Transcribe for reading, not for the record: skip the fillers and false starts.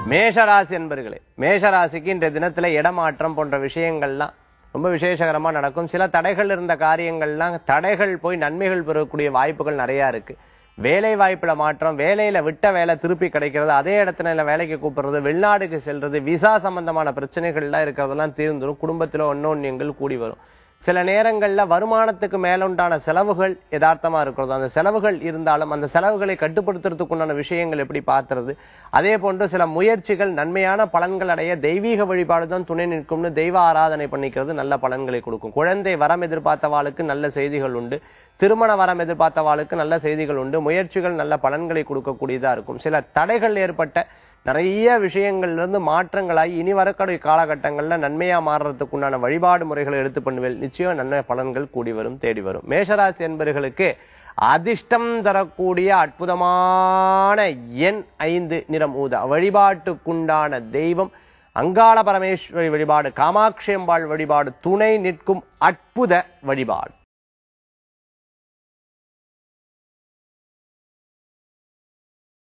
மேஷராசி என்பர்களே, மேஷராசிக்கு இன்றைய தினத்துல இடமாற்றம் போன்ற விஷயங்கள்லாம் ரொம்ப விசேஷகரமா நடக்கும். சில தடைகள் இருந்த காரியங்கள்லாம் தடைகள் போய் நன்மைகள் பெறக்கூடிய வாய்ப்புகள் நிறைய இருக்கு. வேலை வாய்ப்புல மாற்றம், வேலையில விட்ட வேலை திருப்பி கிடைக்கிறது, அதே இடத்துல வேலைக்கு கூப்பிடுறது, வெளிநாடுக்கு செல்றது, விசா சம்பந்தமான பிரச்சனைகள்லாம் இருக்கிறதெல்லாம் தீர்ந்துடும். குடும்பத்துல ஒன்னொன்னியங்கள் கூடி வரும். சில நேரங்கள்ல வருமானத்துக்கு மேலுண்டான செலவுகள் யதார்த்தமா இருக்கிறது. அந்த செலவுகள் இருந்தாலும் அந்த செலவுகளை கட்டுப்படுத்துறதுக்குண்டான விஷயங்கள் எப்படி பார்த்துறது, அதே போன்று சில முயற்சிகள் நன்மையான பலன்கள் அடைய தெய்வீக வழிபாடுதான் துணை நிற்கும்னு தெய்வ ஆராதனை பண்ணிக்கிறது நல்ல பலன்களை கொடுக்கும். குழந்தை வரம் எதிர்பார்த்தவாளுக்கு நல்ல செய்திகள் உண்டு. திருமண வரம் எதிர்பார்த்தவாளுக்கு நல்ல செய்திகள் உண்டு. முயற்சிகள் நல்ல பலன்களை கொடுக்கக்கூடியதா இருக்கும். சில தடைகள் ஏற்பட்ட நிறைய விஷயங்கள்ல இருந்து மாற்றங்களாகி இனி வரக்கூடிய காலகட்டங்கள்ல நன்மையா மாறுறதுக்கு உண்டான வழிபாடு முறைகளை எடுத்து பண்ணுவேன். நிச்சயம் நன்மை பலன்கள் கூடி வரும், தேடி வரும். மேஷராசி என்பவர்களுக்கு அதிர்ஷ்டம் தரக்கூடிய அற்புதமான எண் 5, நிறம் ஊதா. வழிபாட்டுக்குண்டான தெய்வம் அங்காள பரமேஸ்வரி வழிபாடு, காமாட்சி அம்பாள் வழிபாடு துணை நிற்கும் அற்புத வழிபாடு.